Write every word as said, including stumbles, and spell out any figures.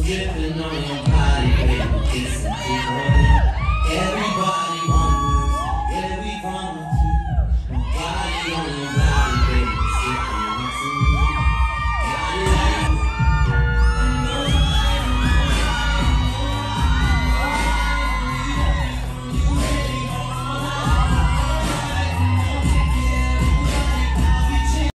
dripping on your body, baby, kissing, tickling. Every